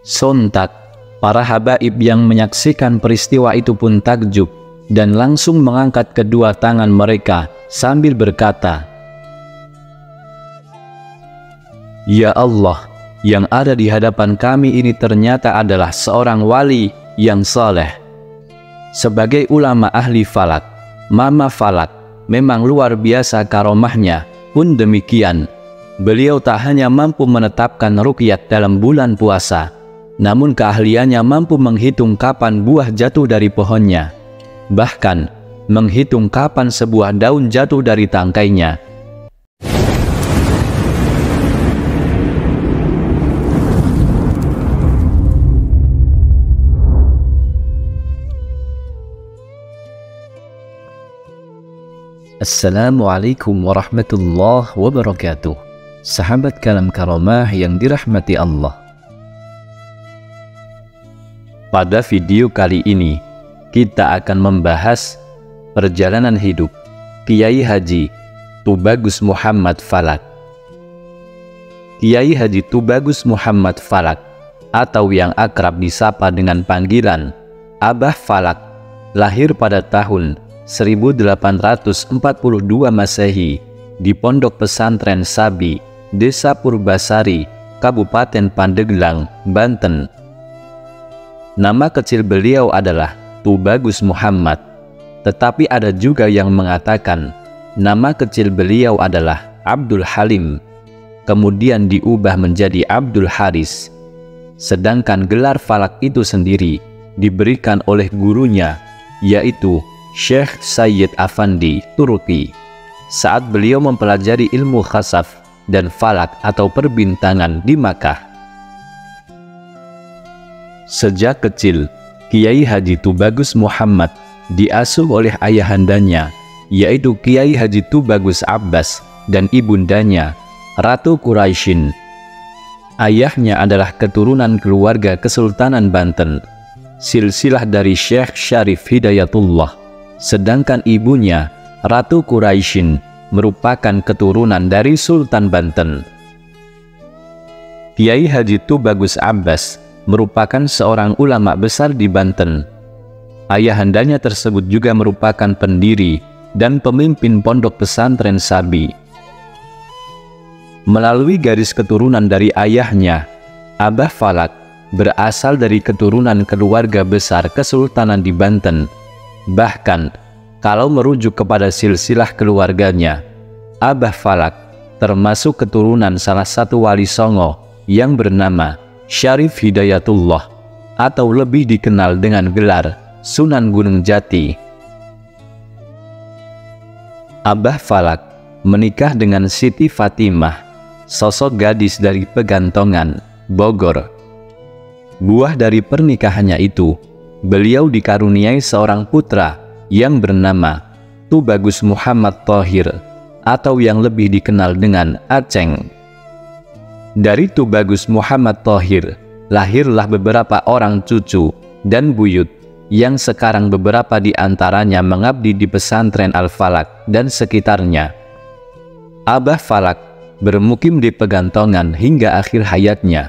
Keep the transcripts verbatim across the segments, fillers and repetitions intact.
Sontak, para habaib yang menyaksikan peristiwa itu pun takjub dan langsung mengangkat kedua tangan mereka sambil berkata, "Ya Allah, yang ada di hadapan kami ini ternyata adalah seorang wali yang saleh." Sebagai ulama ahli falak, Mama Falak memang luar biasa karomahnya. Pun demikian, beliau tak hanya mampu menetapkan ruqyat dalam bulan puasa, namun keahliannya mampu menghitung kapan buah jatuh dari pohonnya, bahkan menghitung kapan sebuah daun jatuh dari tangkainya. Assalamualaikum warahmatullahi wabarakatuh. Sahabat Kalam Karomah yang dirahmati Allah. Pada video kali ini, kita akan membahas perjalanan hidup Kiai Haji Tubagus Muhammad Falak. Kiai Haji Tubagus Muhammad Falak, atau yang akrab disapa dengan panggilan Abah Falak, lahir pada tahun seribu delapan ratus empat puluh dua Masehi di Pondok Pesantren Sabi, Desa Purbasari, Kabupaten Pandeglang, Banten. Nama kecil beliau adalah Tubagus Muhammad, tetapi ada juga yang mengatakan nama kecil beliau adalah Abdul Halim, kemudian diubah menjadi Abdul Haris. Sedangkan gelar Falak itu sendiri diberikan oleh gurunya, yaitu Syekh Sayyid Afandi Turki, saat beliau mempelajari ilmu khasaf dan falak atau perbintangan di Makkah. Sejak kecil, Kiai Haji Tubagus Muhammad diasuh oleh ayahandanya, yaitu Kiai Haji Tubagus Abbas, dan ibundanya Ratu Quraisyin. Ayahnya adalah keturunan keluarga Kesultanan Banten, silsilah dari Syekh Syarif Hidayatullah. Sedangkan ibunya, Ratu Quraisyin, merupakan keturunan dari Sultan Banten. Kiai Haji Tubagus Abbas merupakan seorang ulama besar di Banten. Ayahandanya tersebut juga merupakan pendiri dan pemimpin Pondok Pesantren Sabi. Melalui garis keturunan dari ayahnya, Abah Falak berasal dari keturunan keluarga besar Kesultanan di Banten. Bahkan, kalau merujuk kepada silsilah keluarganya, Abah Falak termasuk keturunan salah satu wali songo yang bernama Syarif Hidayatullah, atau lebih dikenal dengan gelar Sunan Gunung Jati. Abah Falak menikah dengan Siti Fatimah, sosok gadis dari Pegantongan, Bogor. Buah dari pernikahannya itu, beliau dikaruniai seorang putra yang bernama Tubagus Muhammad Thohir, atau yang lebih dikenal dengan Aceng. Dari Tubagus Muhammad Thohir lahirlah beberapa orang cucu dan buyut yang sekarang beberapa di antaranya mengabdi di pesantren Al-Falak dan sekitarnya. Abah Falak bermukim di Pegantongan hingga akhir hayatnya.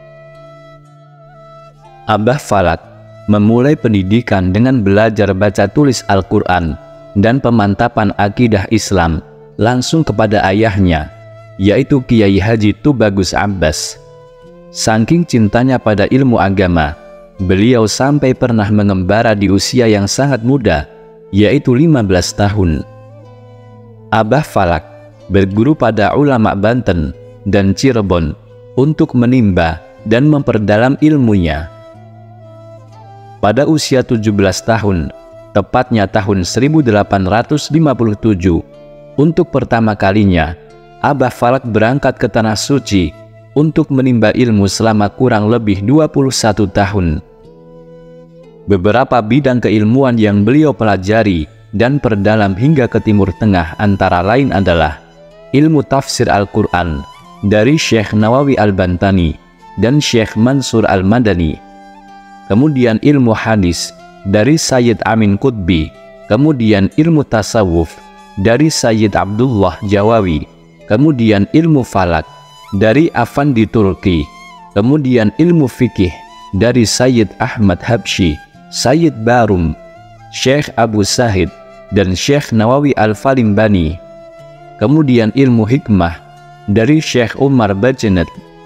Abah Falak memulai pendidikan dengan belajar baca tulis Al-Quran dan pemantapan akidah Islam langsung kepada ayahnya, yaitu Kiai Haji Tubagus Abbas. Saking cintanya pada ilmu agama, beliau sampai pernah mengembara di usia yang sangat muda, yaitu lima belas tahun. Abah Falak berguru pada ulama Banten dan Cirebon untuk menimba dan memperdalam ilmunya. Pada usia tujuh belas tahun, tepatnya tahun seribu delapan ratus lima puluh tujuh, untuk pertama kalinya, Abah Falak berangkat ke Tanah Suci untuk menimba ilmu selama kurang lebih dua puluh satu tahun. Beberapa bidang keilmuan yang beliau pelajari dan perdalam hingga ke Timur Tengah antara lain adalah ilmu tafsir Al-Quran dari Syekh Nawawi Al-Bantani dan Syekh Mansur Al-Madani, kemudian ilmu hadis dari Sayyid Amin Qutbi, kemudian ilmu tasawuf dari Sayyid Abdullah Jawawi, kemudian ilmu falak dari Afandi Turki, Kemudian ilmu fikih dari Sayyid Ahmad Habsyi, Sayyid Barum, Syekh Abu Sahid, dan Syekh Nawawi Al-Falimbani. Kemudian ilmu hikmah dari Syekh Umar Bajenet,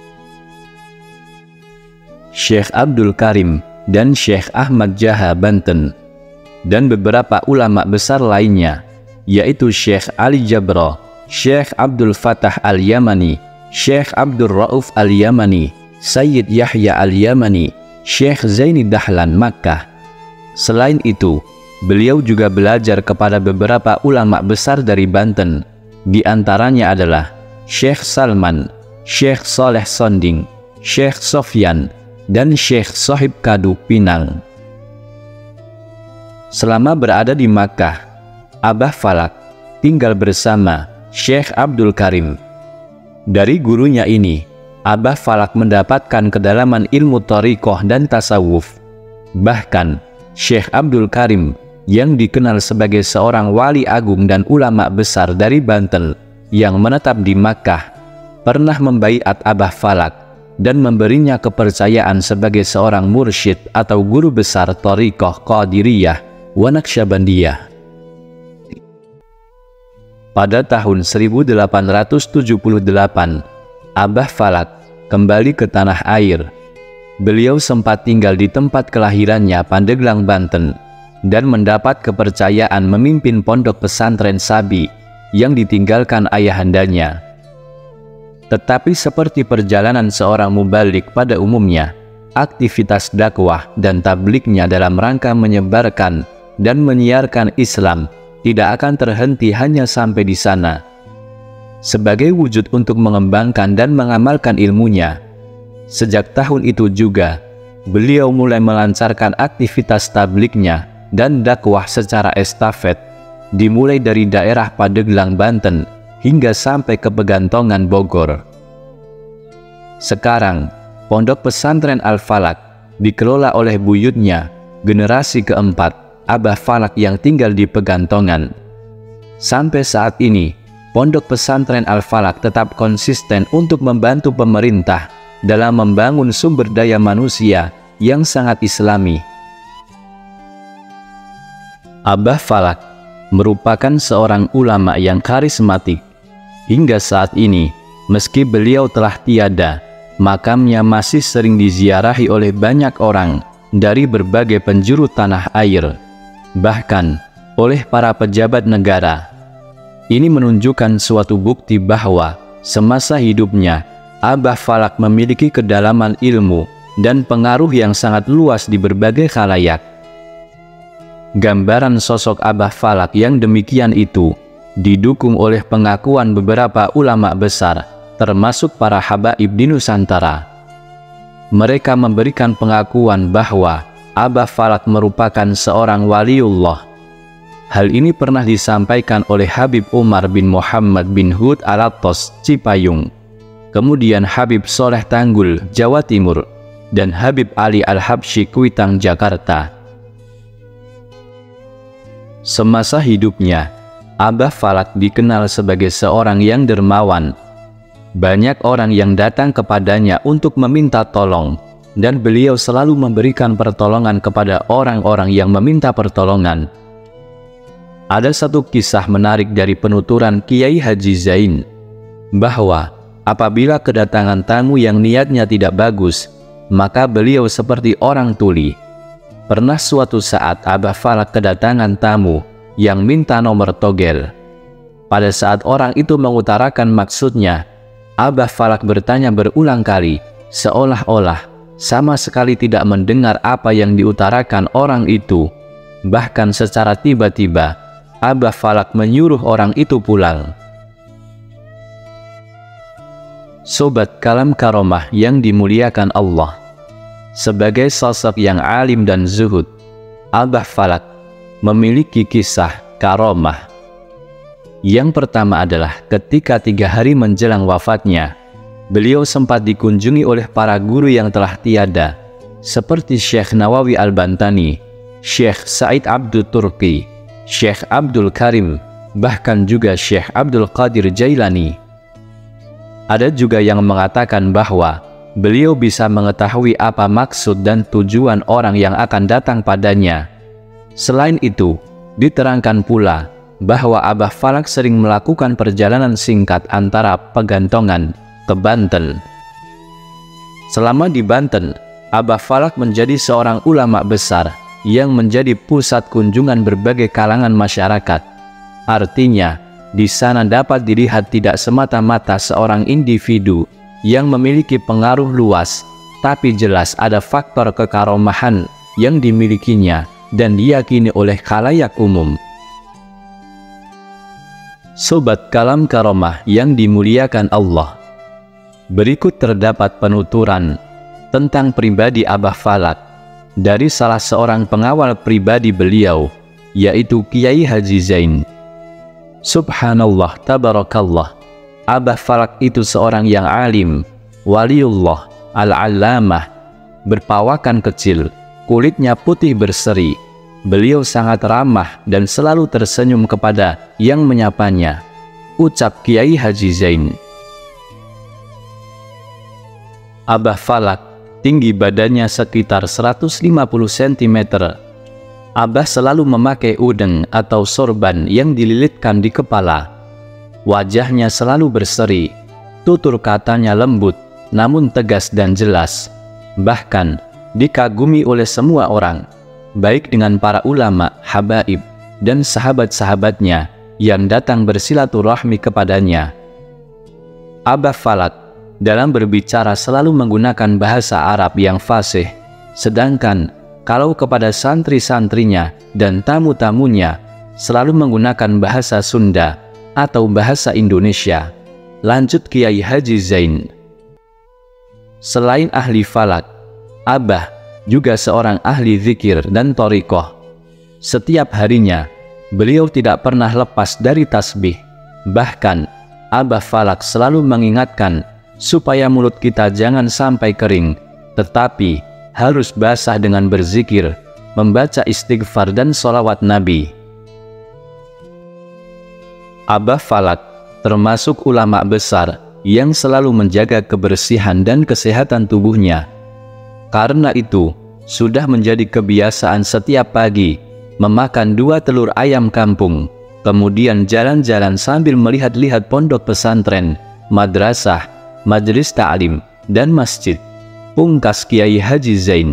Syekh Abdul Karim, dan Syekh Ahmad Jaha Banten. Dan beberapa ulama besar lainnya, yaitu Syekh Ali Jabro, Syekh Abdul Fatah Al-Yamani, Syekh Abdul Rauf Al-Yamani, Sayyid Yahya Al-Yamani, Syekh Zaini Dahlan Makkah. Selain itu, beliau juga belajar kepada beberapa ulama besar dari Banten. Di antaranya adalah Syekh Salman, Syekh Soleh Sonding, Syekh Sofyan, dan Syekh Sohib Kadu Pinang. Selama berada di Makkah, Abah Falak tinggal bersama Syekh Abdul Karim. Dari gurunya ini, Abah Falak mendapatkan kedalaman ilmu thariqah dan tasawuf. Bahkan, Syekh Abdul Karim yang dikenal sebagai seorang wali agung dan ulama besar dari Banten yang menetap di Makkah, pernah membaiat Abah Falak dan memberinya kepercayaan sebagai seorang mursyid atau guru besar thariqah Qadiriyah wa Naqsyabandiyah. Pada tahun seribu delapan ratus tujuh puluh delapan, Abah Falak kembali ke tanah air. Beliau sempat tinggal di tempat kelahirannya, Pandeglang, Banten, dan mendapat kepercayaan memimpin pondok pesantren Sabi yang ditinggalkan ayahandanya. Tetapi seperti perjalanan seorang mubalik pada umumnya, aktivitas dakwah dan tabliknya dalam rangka menyebarkan dan menyiarkan Islam tidak akan terhenti hanya sampai di sana. Sebagai wujud untuk mengembangkan dan mengamalkan ilmunya, sejak tahun itu juga beliau mulai melancarkan aktivitas tabliknya dan dakwah secara estafet, dimulai dari daerah Pandeglang, Banten, hingga sampai ke Pegantongan, Bogor. Sekarang, pondok pesantren Al-Falak dikelola oleh buyutnya, generasi keempat, Abah Falak yang tinggal di Pegantongan. Sampai saat ini, pondok pesantren Al-Falak tetap konsisten untuk membantu pemerintah dalam membangun sumber daya manusia yang sangat islami. Abah Falak merupakan seorang ulama yang karismatik. Hingga saat ini, meski beliau telah tiada, makamnya masih sering diziarahi oleh banyak orang dari berbagai penjuru tanah air, bahkan oleh para pejabat negara. Ini menunjukkan suatu bukti bahwa semasa hidupnya, Abah Falak memiliki kedalaman ilmu dan pengaruh yang sangat luas di berbagai khalayak. Gambaran sosok Abah Falak yang demikian itu didukung oleh pengakuan beberapa ulama besar, termasuk para habaib di Nusantara. Mereka memberikan pengakuan bahwa Abah Falak merupakan seorang waliullah. Hal ini pernah disampaikan oleh Habib Umar bin Muhammad bin Hud Al-Attos, Cipayung, kemudian Habib Soleh Tanggul, Jawa Timur, dan Habib Ali Al-Habsyi, Kuitang, Jakarta. Semasa hidupnya, Abah Falak dikenal sebagai seorang yang dermawan. Banyak orang yang datang kepadanya untuk meminta tolong, dan beliau selalu memberikan pertolongan kepada orang-orang yang meminta pertolongan. Ada satu kisah menarik dari penuturan Kiai Haji Zain, bahwa apabila kedatangan tamu yang niatnya tidak bagus, maka beliau seperti orang tuli. Pernah suatu saat Abah Falak kedatangan tamu yang minta nomor togel. Pada saat orang itu mengutarakan maksudnya, Abah Falak bertanya berulang kali, seolah-olah sama sekali tidak mendengar apa yang diutarakan orang itu. Bahkan secara tiba-tiba, Abah Falak menyuruh orang itu pulang. Sobat Kalam Karomah yang dimuliakan Allah, sebagai sosok yang alim dan zuhud, Abah Falak memiliki kisah karomah. Yang pertama adalah ketika tiga hari menjelang wafatnya, beliau sempat dikunjungi oleh para guru yang telah tiada, seperti Syekh Nawawi Al-Bantani, Syekh Said Abdul Turki, Syekh Abdul Karim, bahkan juga Syekh Abdul Qadir Jailani. Ada juga yang mengatakan bahwa beliau bisa mengetahui apa maksud dan tujuan orang yang akan datang padanya. Selain itu, diterangkan pula bahwa Abah Falak sering melakukan perjalanan singkat antara Pegantongan ke Banten. Selama di Banten, Abah Falak menjadi seorang ulama besar yang menjadi pusat kunjungan berbagai kalangan masyarakat. Artinya, di sana dapat dilihat tidak semata-mata seorang individu yang memiliki pengaruh luas, tapi jelas ada faktor kekaromahan yang dimilikinya dan diyakini oleh khalayak umum. Sobat Kalam Karomah yang dimuliakan Allah, berikut terdapat penuturan tentang pribadi Abah Falak dari salah seorang pengawal pribadi beliau, yaitu Kiai Haji Zain. Subhanallah, tabarakallah, Abah Falak itu seorang yang alim, waliullah, al-allamah, berpawakan kecil, kulitnya putih berseri. Beliau sangat ramah dan selalu tersenyum kepada yang menyapanya, ucap Kiai Haji Zain. Abah Falak tinggi badannya sekitar seratus lima puluh sentimeter. Abah selalu memakai udeng atau sorban yang dililitkan di kepala. Wajahnya selalu berseri, tutur katanya lembut namun tegas dan jelas. Bahkan dikagumi oleh semua orang, baik dengan para ulama, habaib, dan sahabat-sahabatnya yang datang bersilaturahmi kepadanya. Abah Falak dalam berbicara selalu menggunakan bahasa Arab yang fasih, sedangkan kalau kepada santri-santrinya dan tamu-tamunya selalu menggunakan bahasa Sunda atau bahasa Indonesia. Lanjut Kiai Haji Zain. Selain ahli falak, Abah juga seorang ahli zikir dan thariqah. Setiap harinya beliau tidak pernah lepas dari tasbih. Bahkan Abah Falak selalu mengingatkan supaya mulut kita jangan sampai kering, tetapi harus basah dengan berzikir, membaca istighfar dan sholawat Nabi. Abah Falak termasuk ulama besar yang selalu menjaga kebersihan dan kesehatan tubuhnya. Karena itu, sudah menjadi kebiasaan setiap pagi memakan dua telur ayam kampung, kemudian jalan-jalan sambil melihat-lihat pondok pesantren, madrasah, majelis ta'lim, dan masjid. Pungkas Kiai Haji Zain.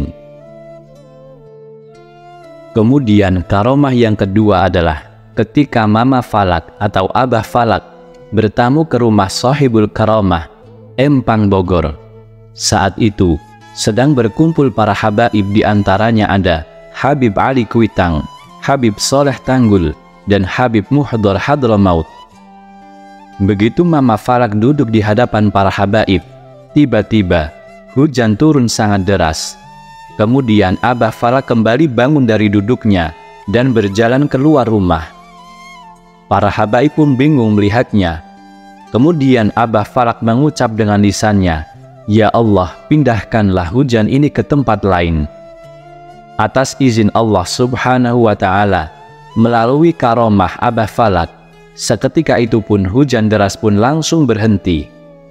Kemudian karomah yang kedua adalah ketika Mama Falak atau Abah Falak bertamu ke rumah Sohibul Karomah, Empang Bogor. Saat itu sedang berkumpul para habaib, diantaranya ada Habib Ali Kuitang, Habib Soleh Tanggul, dan Habib Muhdhar Hadramaut. Begitu Mama Falak duduk di hadapan para habaib, tiba-tiba hujan turun sangat deras. Kemudian Abah Falak kembali bangun dari duduknya dan berjalan keluar rumah. Para habaib pun bingung melihatnya. Kemudian Abah Falak mengucap dengan lisannya, "Ya Allah, pindahkanlah hujan ini ke tempat lain." Atas izin Allah Subhanahu wa Ta'ala, melalui karomah Abah Falak, seketika itu pun hujan deras pun langsung berhenti.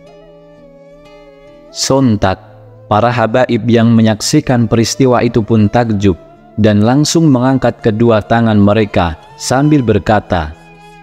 Sontak, para habaib yang menyaksikan peristiwa itu pun takjub dan langsung mengangkat kedua tangan mereka sambil berkata,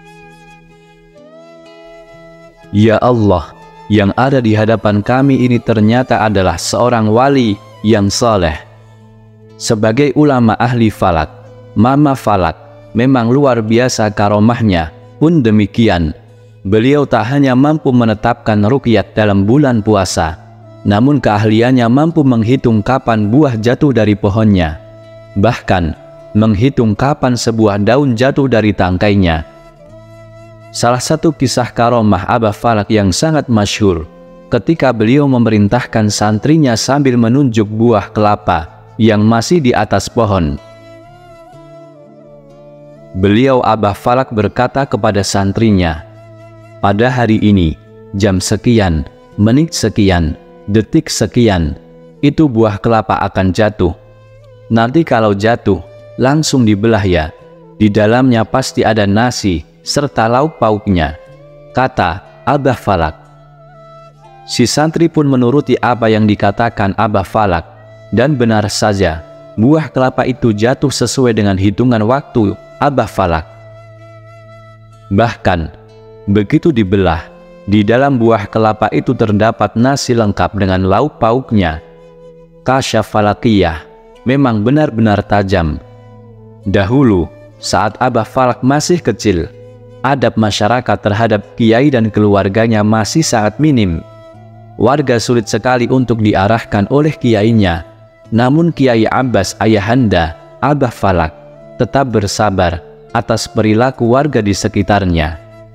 "Ya Allah, yang ada di hadapan kami ini ternyata adalah seorang wali yang saleh." Sebagai ulama ahli falak, Mama Falak memang luar biasa karomahnya. Pun demikian, beliau tak hanya mampu menetapkan ruqyat dalam bulan puasa, namun keahliannya mampu menghitung kapan buah jatuh dari pohonnya, bahkan menghitung kapan sebuah daun jatuh dari tangkainya. Salah satu kisah karomah Abah Falak yang sangat masyhur, ketika beliau memerintahkan santrinya sambil menunjuk buah kelapa yang masih di atas pohon. Beliau Abah Falak berkata kepada santrinya, "Pada hari ini, jam sekian, menit sekian, detik sekian, itu buah kelapa akan jatuh. Nanti kalau jatuh, langsung dibelah ya. Di dalamnya pasti ada nasi serta lauk pauknya," kata Abah Falak. Si santri pun menuruti apa yang dikatakan Abah Falak, dan benar saja, buah kelapa itu jatuh sesuai dengan hitungan waktu Abah Falak. Bahkan, begitu dibelah, di dalam buah kelapa itu terdapat nasi lengkap dengan lauk pauknya. Kasyaf falakiyah memang benar-benar tajam. Dahulu, saat Abah Falak masih kecil, adab masyarakat terhadap kiai dan keluarganya masih sangat minim. Warga sulit sekali untuk diarahkan oleh kiainya. Namun Kiai Abbas ayahanda Abah Falak tetap bersabar atas perilaku warga di sekitarnya.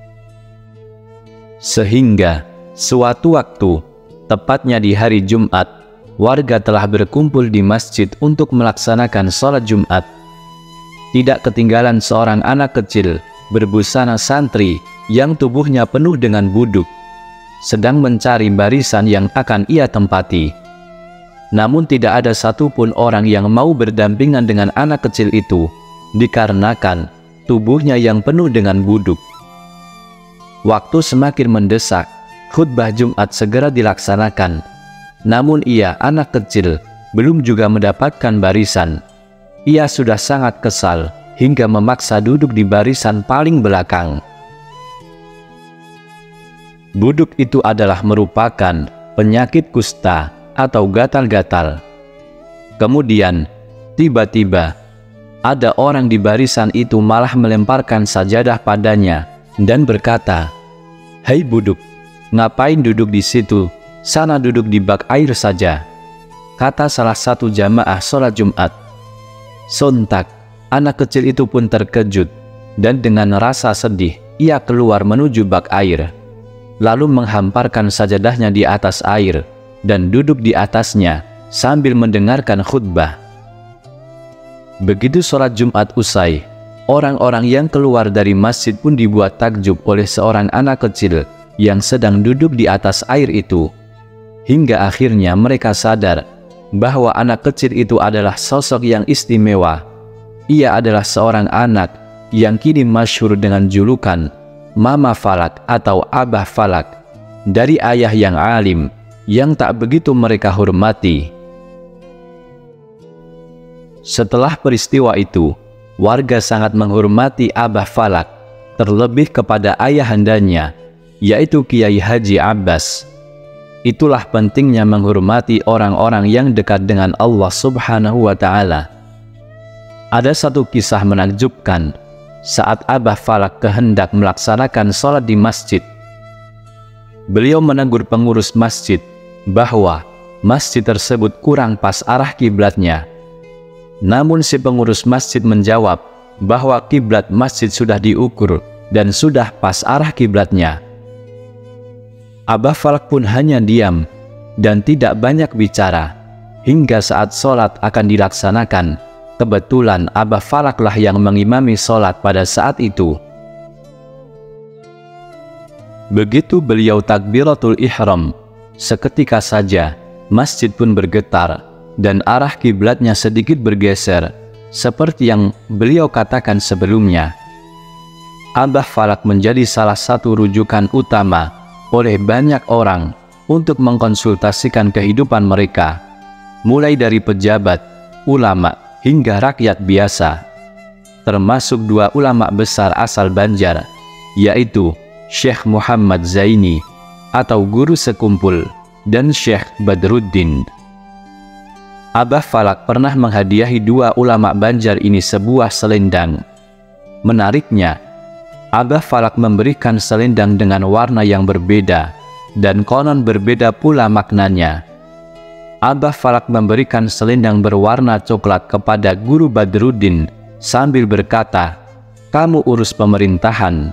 Sehingga suatu waktu, tepatnya di hari Jumat, warga telah berkumpul di masjid untuk melaksanakan sholat Jumat. Tidak ketinggalan seorang anak kecil berbusana santri yang tubuhnya penuh dengan buduk, sedang mencari barisan yang akan ia tempati. Namun tidak ada satupun orang yang mau berdampingan dengan anak kecil itu, dikarenakan tubuhnya yang penuh dengan buduk. Waktu semakin mendesak, khutbah Jumat segera dilaksanakan. Namun ia, anak kecil, belum juga mendapatkan barisan. Ia sudah sangat kesal, hingga memaksa duduk di barisan paling belakang. Buduk itu adalah merupakan penyakit kusta atau gatal-gatal. Kemudian, tiba-tiba, ada orang di barisan itu malah melemparkan sajadah padanya dan berkata, "Hai buduk, ngapain duduk di situ? Sana duduk di bak air saja," kata salah satu jamaah sholat Jumat. Sontak, anak kecil itu pun terkejut, dan dengan rasa sedih, ia keluar menuju bak air, lalu menghamparkan sajadahnya di atas air, dan duduk di atasnya sambil mendengarkan khutbah. Begitu sholat Jumat usai, orang-orang yang keluar dari masjid pun dibuat takjub oleh seorang anak kecil yang sedang duduk di atas air itu. Hingga akhirnya mereka sadar bahwa anak kecil itu adalah sosok yang istimewa. Ia adalah seorang anak yang kini masyhur dengan julukan Mama Falak atau Abah Falak, dari ayah yang alim yang tak begitu mereka hormati. Setelah peristiwa itu, warga sangat menghormati Abah Falak, terlebih kepada ayahandanya, yaitu Kiai Haji Abbas. Itulah pentingnya menghormati orang-orang yang dekat dengan Allah Subhanahu wa Ta'ala. Ada satu kisah menakjubkan saat Abah Falak kehendak melaksanakan sholat di masjid. Beliau menegur pengurus masjid bahwa masjid tersebut kurang pas arah kiblatnya. Namun si pengurus masjid menjawab bahwa kiblat masjid sudah diukur dan sudah pas arah kiblatnya. Abah Falak pun hanya diam dan tidak banyak bicara hingga saat sholat akan dilaksanakan. Kebetulan Abah Falaklah yang mengimami sholat pada saat itu. Begitu beliau takbiratul ihram, seketika saja masjid pun bergetar dan arah kiblatnya sedikit bergeser, seperti yang beliau katakan sebelumnya. Abah Falak menjadi salah satu rujukan utama oleh banyak orang untuk mengkonsultasikan kehidupan mereka, mulai dari pejabat, ulama, hingga rakyat biasa, termasuk dua ulama besar asal Banjar, yaitu Syekh Muhammad Zaini atau Guru Sekumpul dan Syekh Badruddin. Abah Falak pernah menghadiahi dua ulama Banjar ini sebuah selendang. Menariknya, Abah Falak memberikan selendang dengan warna yang berbeda dan konon berbeda pula maknanya. Abah Falak memberikan selendang berwarna coklat kepada Guru Badruddin sambil berkata, "Kamu urus pemerintahan."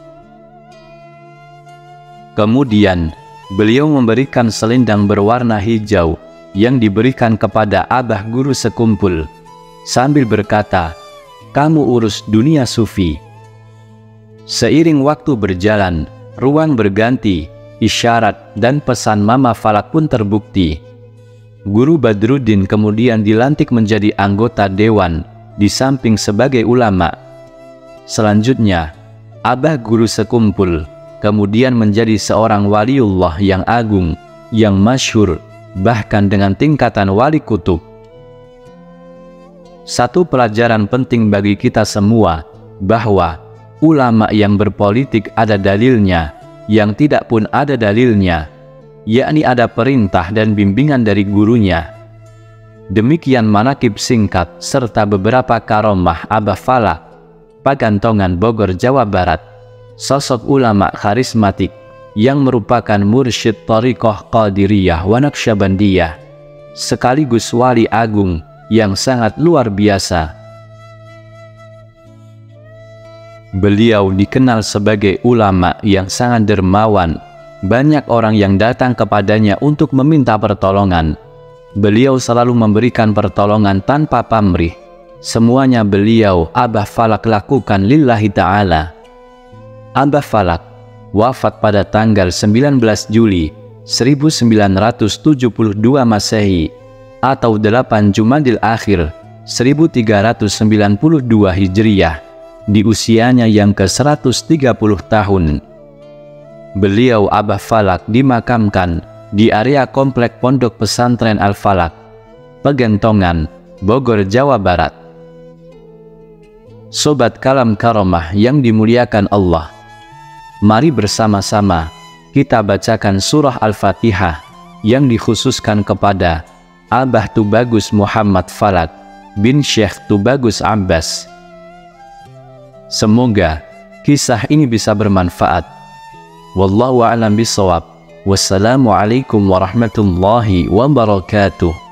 Kemudian, beliau memberikan selendang berwarna hijau yang diberikan kepada Abah Guru Sekumpul sambil berkata, "Kamu urus dunia sufi." Seiring waktu berjalan, ruang berganti, isyarat dan pesan Mama Falak pun terbukti. Guru Badruddin kemudian dilantik menjadi anggota dewan di samping sebagai ulama. Selanjutnya, Abah Guru Sekumpul kemudian menjadi seorang waliullah yang agung, yang masyhur, bahkan dengan tingkatan wali kutub. Satu pelajaran penting bagi kita semua, bahwa ulama yang berpolitik ada dalilnya, yang tidak pun ada dalilnya, yakni ada perintah dan bimbingan dari gurunya. Demikian manakib singkat serta beberapa karomah Abah Falak, Pagantongan, Bogor, Jawa Barat, sosok ulama karismatik yang merupakan mursyid Thariqah Qadiriyah wa Naqsyabandiyah, sekaligus wali agung yang sangat luar biasa. Beliau dikenal sebagai ulama yang sangat dermawan. Banyak orang yang datang kepadanya untuk meminta pertolongan. Beliau selalu memberikan pertolongan tanpa pamrih. Semuanya beliau Abah Falak lakukan lillahi ta'ala. Abah Falak wafat pada tanggal sembilan belas Juli seribu sembilan ratus tujuh puluh dua Masehi atau delapan Jumadil Akhir seribu tiga ratus sembilan puluh dua Hijriyah, di usianya yang ke seratus tiga puluh tahun. Beliau Abah Falak dimakamkan di area komplek Pondok Pesantren Al-Falak, Pagantongan, Bogor, Jawa Barat. Sobat Kalam Karomah yang dimuliakan Allah, mari bersama-sama kita bacakan surah Al-Fatihah yang dikhususkan kepada Abah Tubagus Muhammad Falak bin Syekh Tubagus Abbas. Semoga kisah ini bisa bermanfaat. Wallahu a'lam bishawab. Wassalamualaikum warahmatullahi wabarakatuh.